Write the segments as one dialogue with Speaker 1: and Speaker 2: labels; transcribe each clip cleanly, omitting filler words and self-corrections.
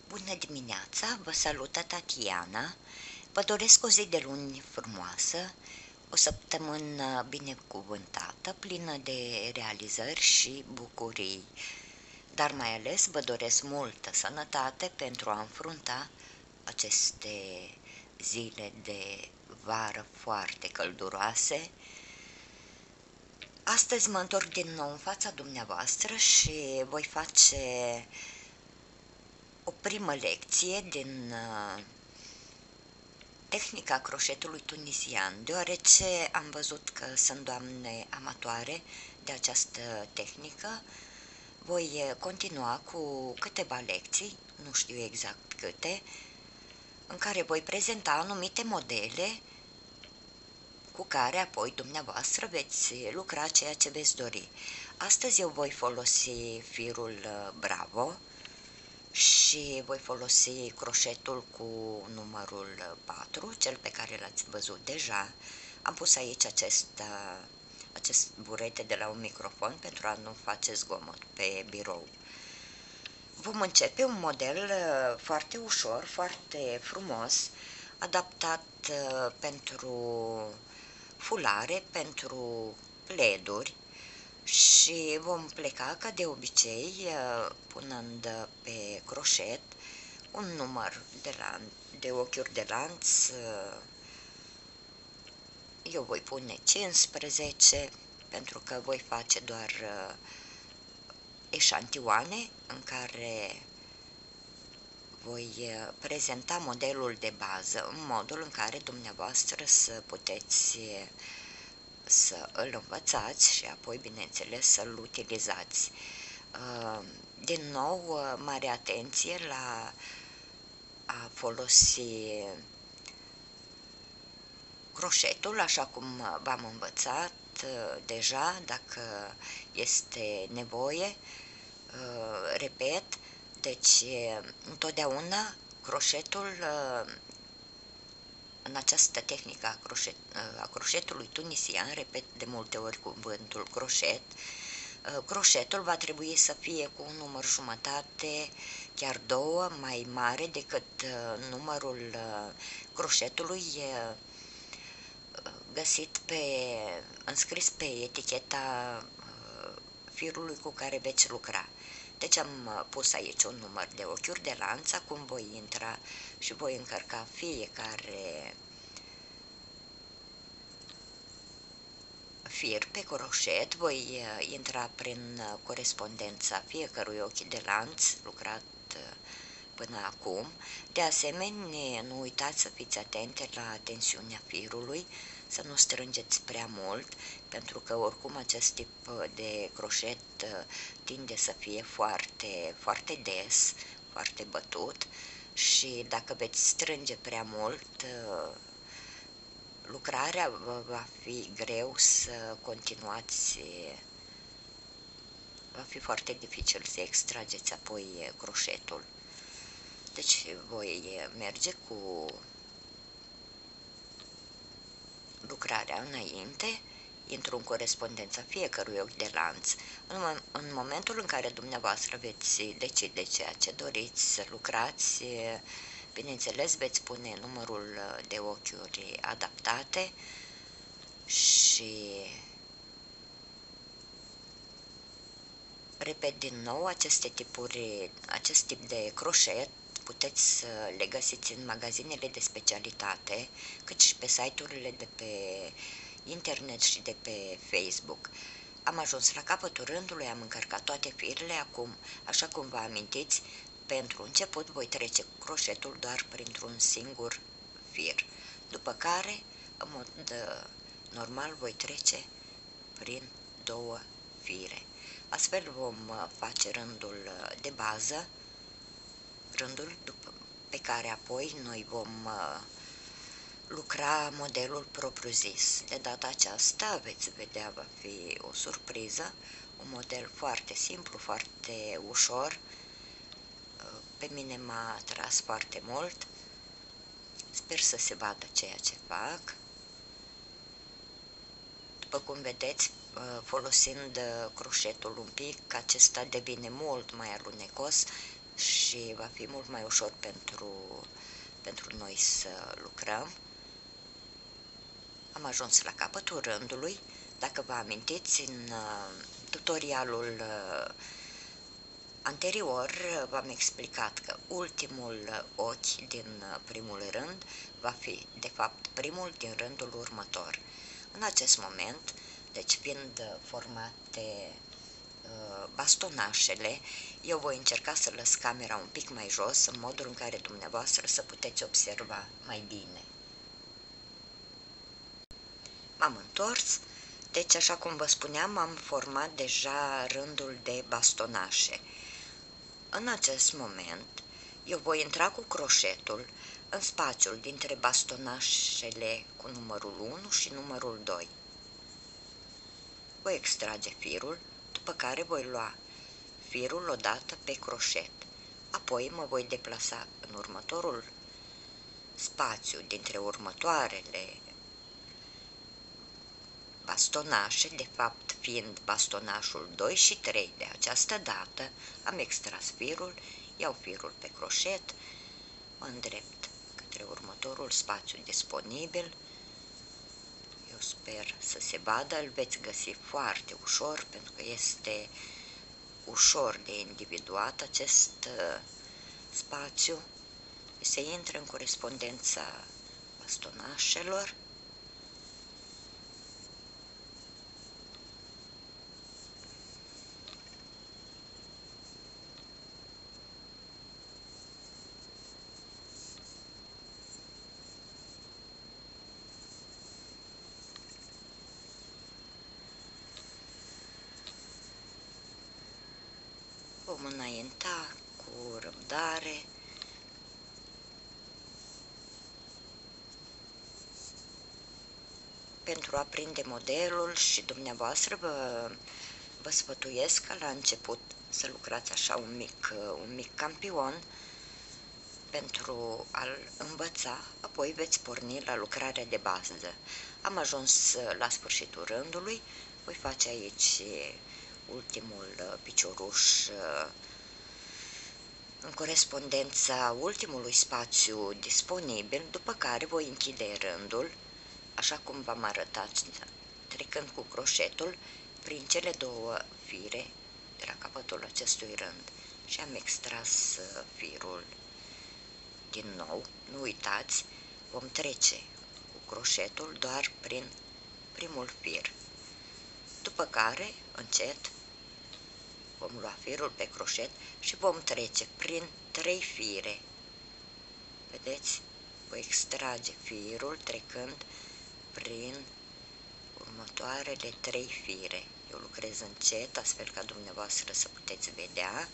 Speaker 1: Bună dimineața, vă salută Tatiana. Vă doresc o zi de luni frumoasă, o săptămână binecuvântată, plină de realizări și bucurii. Dar mai ales vă doresc multă sănătate pentru a înfrunta aceste zile de vară foarte călduroase. Astăzi mă întorc din nou în fața dumneavoastră și voi face o primă lecție din tehnica croșetului tunisian, deoarece am văzut că sunt doamne amatoare de această tehnică. Voi continua cu câteva lecții, nu știu exact câte, în care voi prezenta anumite modele cu care apoi dumneavoastră veți lucra ceea ce veți dori. Astăzi eu voi folosi firul Bravo și voi folosi croșetul cu numărul 4, cel pe care l-ați văzut deja. Am pus aici acest burete de la un microfon pentru a nu face zgomot pe birou. Vom începe un model foarte ușor, foarte frumos, adaptat pentru fulare, pentru pleduri, și vom pleca ca de obicei punând pe croșet un număr de ochiuri de lanț. Eu voi pune 15 pentru că voi face doar eșantioane în care voi prezenta modelul de bază în modul în care dumneavoastră să puteți să îl învățați și apoi, bineînțeles, să-l utilizați. Din nou, mare atenție la a folosi croșetul așa cum v-am învățat deja, dacă este nevoie. Repet, deci întotdeauna croșetul, în această tehnică a croșetului tunisian, repet de multe ori cuvântul croșet, croșetul va trebui să fie cu un număr jumătate, chiar două, mai mare decât numărul croșetului înscris pe eticheta firului cu care veți lucra. Deci am pus aici un număr de ochiuri de lanț. Acum voi intra și voi încărca fiecare fir pe croșet, voi intra prin corespondența fiecărui ochi de lanț lucrat până acum. De asemenea, nu uitați să fiți atente la tensiunea firului, să nu strângeți prea mult, pentru că oricum acest tip de croșet tinde să fie foarte, foarte des, foarte bătut, și dacă veți strânge prea mult, lucrarea va fi greu să continuați, va fi foarte dificil să extrageți apoi croșetul. Deci voi merge cu lucrarea înainte, intru în corespondența fiecărui ochi de lanț. În momentul în care dumneavoastră veți decide ceea ce doriți să lucrați, bineînțeles veți pune numărul de ochiuri adaptate și repet din nou, acest tip de croșet puteți să le găsiți în magazinele de specialitate, cât și pe site-urile de pe internet și de pe Facebook. Am ajuns la capătul rândului, am încărcat toate firele. Acum, așa cum vă amintiți, pentru început voi trece croșetul doar printr-un singur fir, după care, în mod normal, voi trece prin două fire. Astfel vom face rândul de bază, rândul pe care apoi noi vom lucra modelul propriu-zis. De data aceasta veți vedea, va fi o surpriză, un model foarte simplu, foarte ușor. Pe mine m-a atras foarte mult. Sper să se vadă ceea ce fac. După cum vedeți, folosind croșetul un pic, acesta devine mult mai alunecos, și va fi mult mai ușor pentru noi să lucrăm. Am ajuns la capătul rândului. Dacă vă amintiți, în tutorialul anterior v-am explicat că ultimul ochi din primul rând va fi, de fapt, primul din rândul următor. În acest moment, deci fiind formate bastonașele, eu voi încerca să las camera un pic mai jos, în modul în care dumneavoastră să puteți observa mai bine. M-am întors, deci așa cum vă spuneam, am format deja rândul de bastonașe. În acest moment, eu voi intra cu croșetul în spațiul dintre bastonașele cu numărul 1 și numărul 2. Voi extrage firul, după care voi lua firul odată pe croșet. Apoi mă voi deplasa în următorul spațiu dintre următoarele bastonașe, de fapt fiind bastonașul 2 și 3 de această dată, am extras firul, iau firul pe croșet, mă îndrept către următorul spațiu disponibil. Eu sper să se vadă, îl veți găsi foarte ușor, pentru că este ușor de individuat acest spațiu. Se intră în corespondența bastonașelor. Vom înainta cu răbdare. Pentru a prinde modelul și dumneavoastră vă sfătuiesc ca la început să lucrați așa un mic campion pentru a-l învăța, apoi veți porni la lucrarea de bază. Am ajuns la sfârșitul rândului, voi face aici ultimul picioruș în corespondența ultimului spațiu disponibil, după care voi închide rândul, așa cum v-am arătat, trecând cu croșetul prin cele două fire de la capătul acestui rând și am extras firul din nou. Nu uitați, vom trece cu croșetul doar prin primul fir, după care, încet, vom lua firul pe croșet și vom trece prin 3 fire. Vedeți? Voi extrage firul trecând prin următoarele 3 fire. Eu lucrez încet, astfel ca dumneavoastră să puteți vedea.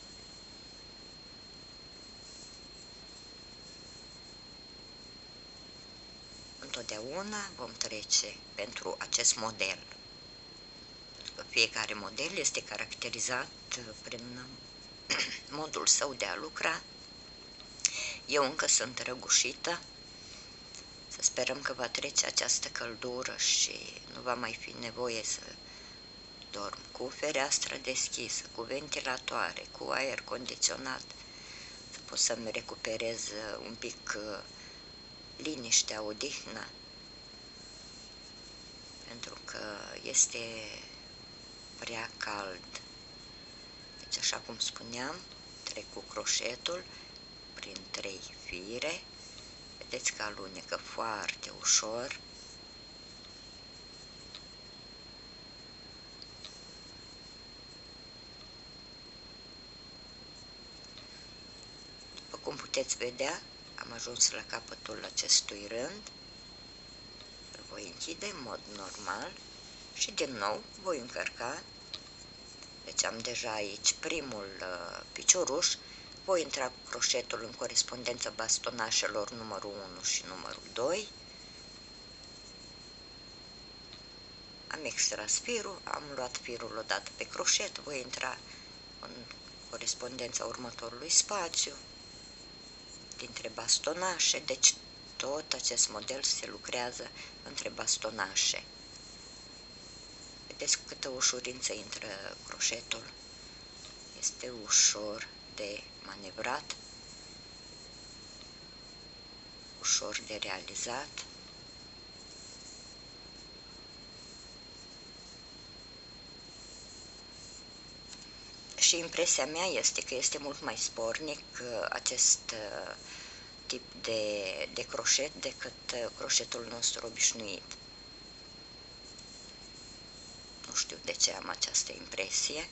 Speaker 1: Întotdeauna vom trece pentru acest model. Fiecare model este caracterizat prin modul său de a lucra. Eu încă sunt răgușită. Să sperăm că va trece această căldură și nu va mai fi nevoie să dorm cu fereastra deschisă, cu ventilatoare, cu aer condiționat, să pot să-mi recuperez un pic liniștea, odihna, pentru că este prea cald. Deci, așa cum spuneam, trec cu croșetul prin 3 fire. Vedeți că alunecă foarte ușor. După cum puteți vedea, am ajuns la capătul acestui rând. Îl voi închide în mod normal și din nou voi încărca. Deci am deja aici primul picioruș. Voi intra cu croșetul în corespondența bastonașelor numărul 1 și numărul 2. Am extras firul, am luat firul odată pe croșet, voi intra în corespondența următorului spațiu dintre bastonașe, deci tot acest model se lucrează între bastonașe. Vedeți cu câtă ușurință intră croșetul? Este ușor de manevrat, ușor de realizat. Și impresia mea este că este mult mai spornic acest tip de croșet decât croșetul nostru obișnuit. Nu știu de ce am această impresie.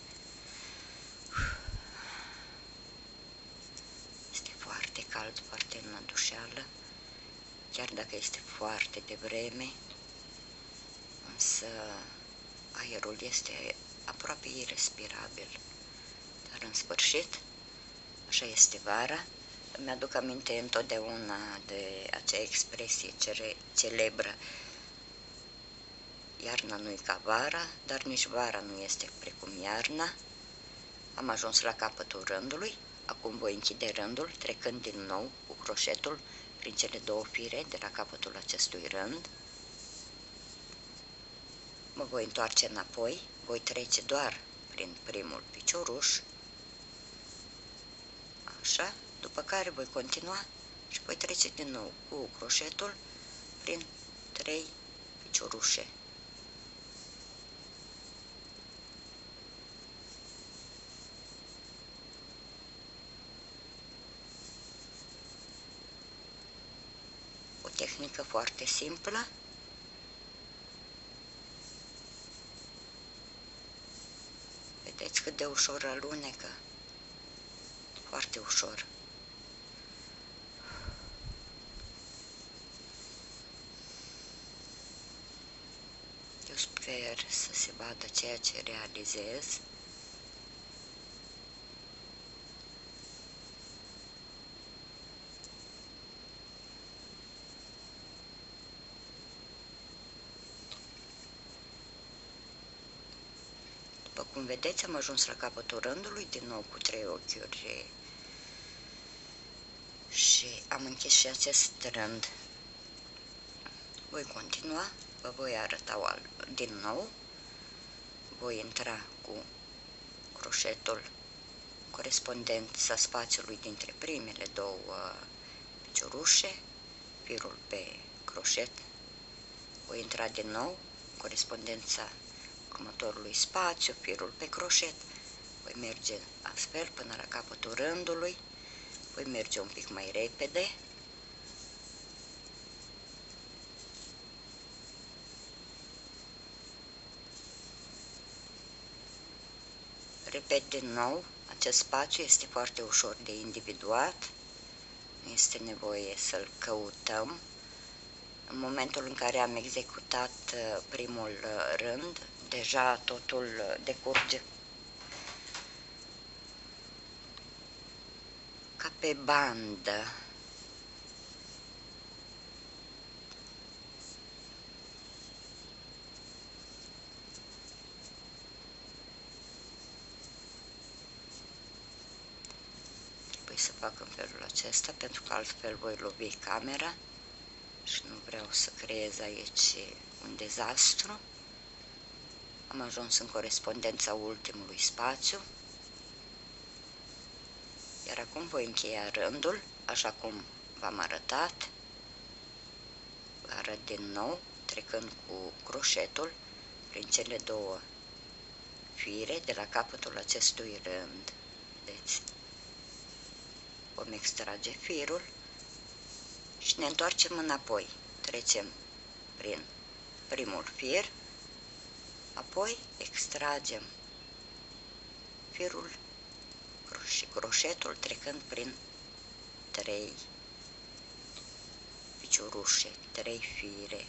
Speaker 1: Este foarte cald, foarte înădușeală, chiar dacă este foarte devreme, însă aerul este aproape irespirabil. Dar în sfârșit, așa este vara. Îmi aduc aminte întotdeauna de acea expresie celebră: iarna nu-i ca vara, dar nici vara nu este precum iarna. Am ajuns la capătul rândului, acum voi închide rândul trecând din nou cu croșetul prin cele două fire de la capătul acestui rând. Mă voi întoarce înapoi, voi trece doar prin primul picioruș, așa, după care voi continua și voi trece din nou cu croșetul prin 3 piciorușe. O tehnică foarte simplă. Vedeți cât de ușor alunecă, foarte ușor. Eu sper să se vadă ceea ce realizez. După cum vedeți, am ajuns la capătul rândului, din nou cu 3 ochiuri, și am închis și acest rând. Voi continua, vă voi arăta din nou. Voi intra cu croșetul corespondența spațiului dintre primele două piciorușe, firul pe croșet, voi intra din nou corespondența următorului spațiu, firul pe croșet, voi merge astfel până la capătul rândului, voi merge un pic mai repede. Repet din nou, acest spațiu este foarte ușor de individuat, nu este nevoie să-l căutăm. În momentul în care am executat primul rând, deja totul decurge ca pe bandă. Trebuie să fac în felul acesta, pentru că altfel voi lovi camera și nu vreau să creez aici un dezastru. Am ajuns în corespondența ultimului spațiu, iar acum voi încheia rândul, așa cum v-am arătat. Vă arăt din nou, trecând cu croșetul prin cele două fire de la capătul acestui rând. Vedeți? Vom extrage firul și ne întoarcem înapoi. Trecem prin primul fir, apoi extragem firul și croșetul trecând prin 3 piciorușe, 3 fire.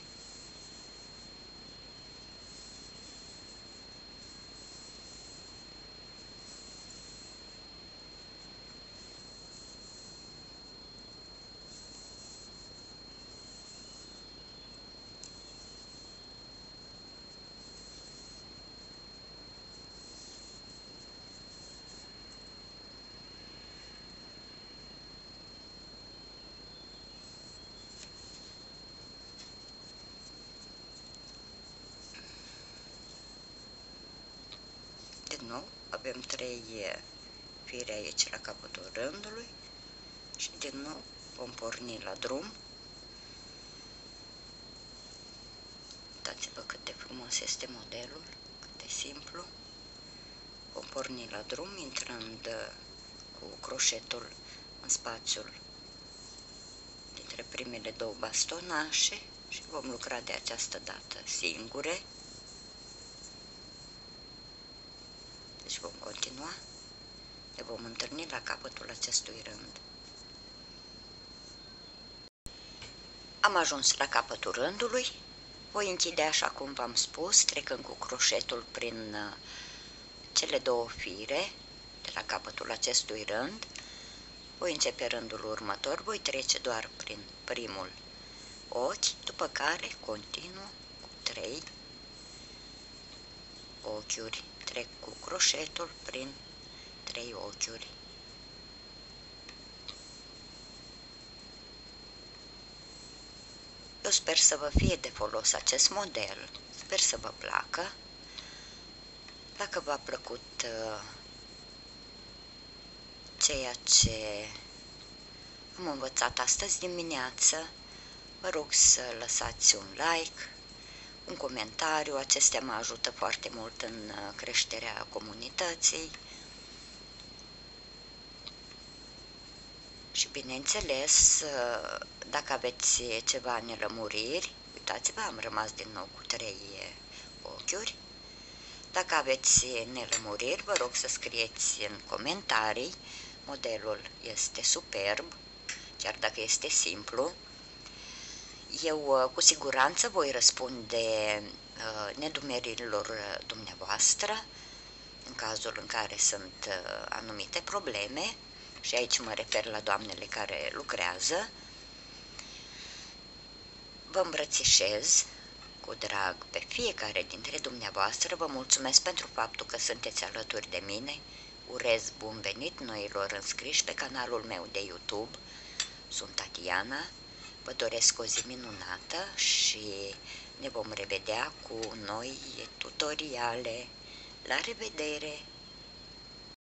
Speaker 1: Din nou avem 3 fire aici la capătul rândului și din nou vom porni la drum. Uitați-vă cât de frumos este modelul, cât de simplu. Vom porni la drum intrând cu croșetul în spațiul dintre primele două bastonașe și vom lucra de această dată singure. Deci vom continua, ne vom întâlni la capătul acestui rând. Am ajuns la capătul rândului, voi închide așa cum v-am spus, trecând cu croșetul prin cele două fire de la capătul acestui rând. Voi începe rândul următor, voi trece doar prin primul ochi, după care continuu cu 3 ochiuri, trec cu croșetul prin 3 ochiuri. Eu sper să vă fie de folos acest model, sper să vă placă. Dacă v-a plăcut ceea ce am învățat astăzi dimineață, vă rog să lăsați un like, un comentariu, acestea mă ajută foarte mult în creșterea comunității. Și bineînțeles, dacă aveți ceva nelămuriri, uitați-vă, am rămas din nou cu 3 ochiuri. Dacă aveți nelămuriri, vă rog să scrieți în comentarii. Modelul este superb, chiar dacă este simplu. Eu cu siguranță voi răspunde nedumeririlor dumneavoastră în cazul în care sunt anumite probleme, și aici mă refer la doamnele care lucrează. Vă îmbrățișez cu drag pe fiecare dintre dumneavoastră, vă mulțumesc pentru faptul că sunteți alături de mine, urez bun venit noilor înscriși pe canalul meu de YouTube. Sunt Tatiana, vă doresc o zi minunată și ne vom revedea cu noi tutoriale. La revedere!